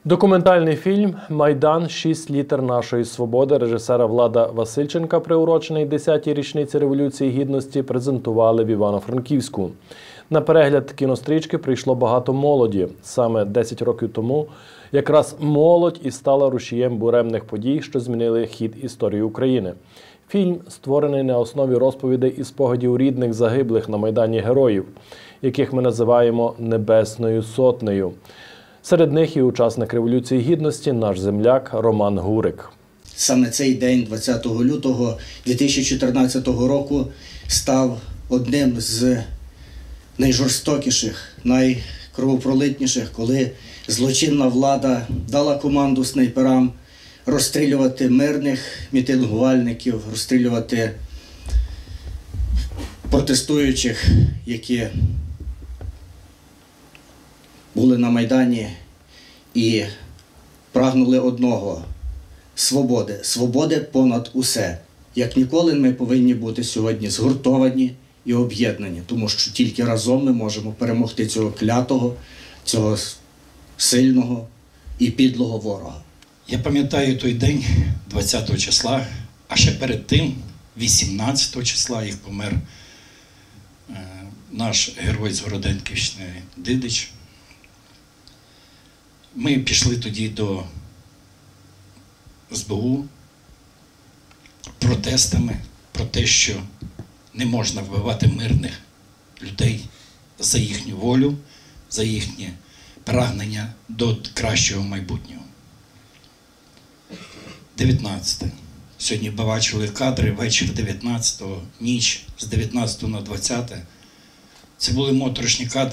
Документальний фільм «Майдан. 6 літер нашої свободи» режисера Влада Васильченка, приурочений 10-й річниці Революції Гідності, презентували в Івано-Франківську. На перегляд кінострічки прийшло багато молоді. Саме 10 років тому якраз молодь і стала рушієм буремних подій, що змінили хід історії України. Фільм створений на основі розповідей і спогадів рідних загиблих на Майдані героїв, яких ми називаємо «Небесною сотнею». Серед них і учасник Революції Гідності, наш земляк Роман Гурик. Саме цей день, 20 лютого 2014 року, став одним з найжорстокіших, найкровопролитніших, коли злочинна влада дала команду снайперам розстрілювати мирних мітингувальників, розстрілювати протестуючих, які були на Майдані і прагнули одного – свободи. Свободи понад усе. Як ніколи ми повинні бути сьогодні згуртовані і об'єднані, тому що тільки разом ми можемо перемогти цього клятого, цього сильного і підлого ворога. Я пам'ятаю той день, 20 числа, а ще перед тим, 18 числа, як помер наш герой з Городенківщини Дидич. Ми пішли тоді до СБУ протестами про те, що не можна вбивати мирних людей за їхню волю, за їхнє прагнення до кращого майбутнього. 19. Сьогодні бачили кадри, вечір 19-го, ніч з 19 на 20. Це були моторошні кадри.